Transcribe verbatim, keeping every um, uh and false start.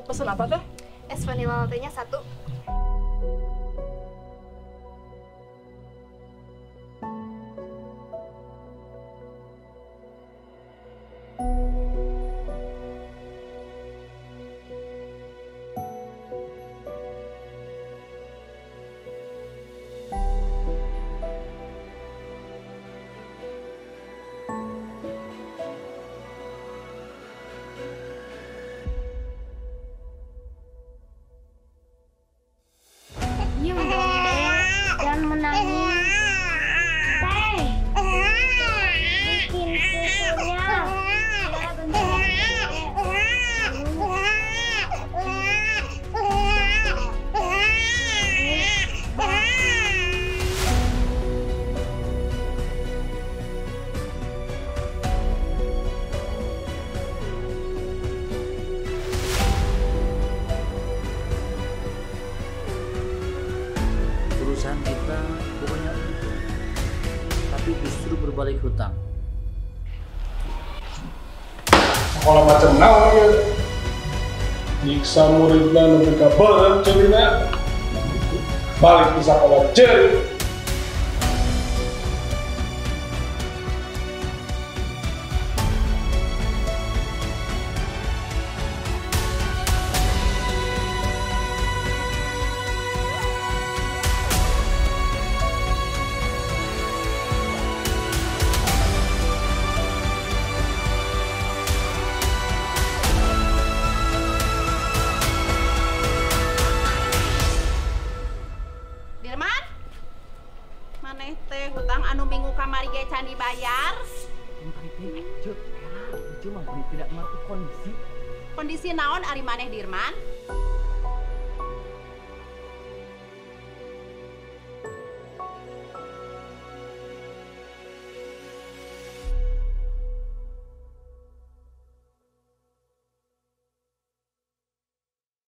Pesen apa teh? Es vanilla latte-nya satu. Diam dong, Dek. Jangan menangis. Teh. Bikin susunya. Ya, bentar, Perusahaan kita bukannya untung, tapi justru berbalik hutang. Kalau macam naon ya nyiksa muridnya nanti kabaran cerita balik di sekolah ceri. Dirman, maneh teh hutang anu minggu kamari ge can dibayar. Cuk, era, itu mah tidak mengerti kondisi. Kondisi naon ari maneh Dirman?